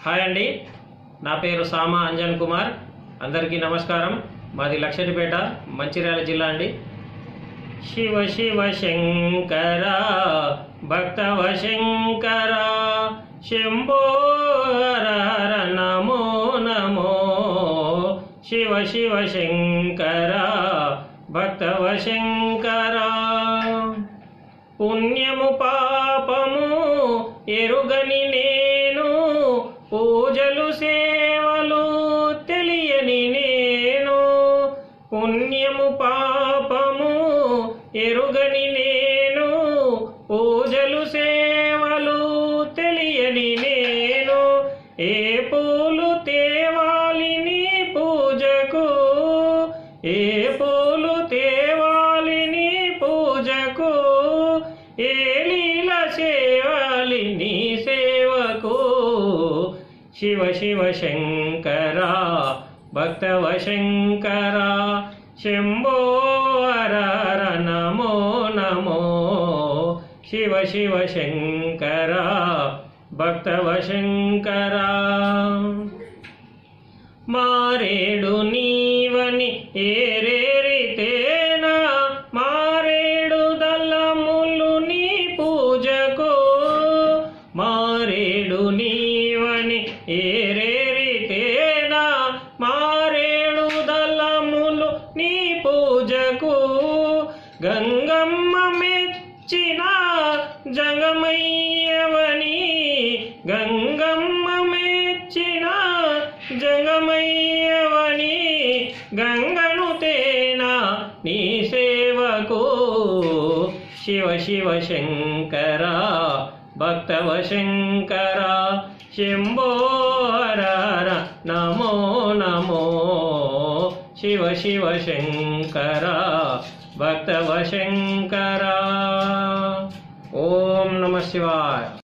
Hi అండి, నా పేరు సామా అంజన్ కుమార్. అందరికీ నమస్కారం. మాది లక్షటిపేట, మంచిర్యాల జిల్లా అండి. శివ శివ శంకర భక్తవ శంకర శంభో హర హర నమో నమో. శివ శివ శంకర భక్తవ శంకర. పుణ్యము పాపము ఎరుగని నేను, పూజలు సేవలు తెలియని నేను. పుణ్యము పాపము ఎరుగని నేను, పూజలు సేవలు తెలియని నేను. ఏ పూలు తేవాలి నీ పూజకు, ఏ పూలు తేవాలి నీ పూజకు, ఏ లీల సేవాలి నీ సేవకు. శివ శివ శంకర భక్తవ శంకర శంభో హర హర నమో నమో. శివ శివ శంకర భక్తవ శంకర. మారేడు నీవని ఏరేరితేనా, మారేడు దళములు నీ పూజకు. మారేడు నీవని ఏరేరితేనా, మారేడు దళములు నీ పూజకు. గంగమ్మ మెచ్చిన జంగమయ్యవని, గంగమ్మ మెచ్చిన జంగమయ్యవని. గంగను తేనా నీ సేవకు. శివ శివ శంకర భక్తవ శంకర శంభో హర హర నమో నమో. శివ శివ శంకర భక్తవ శంకర. ఓం నమః శివాయ.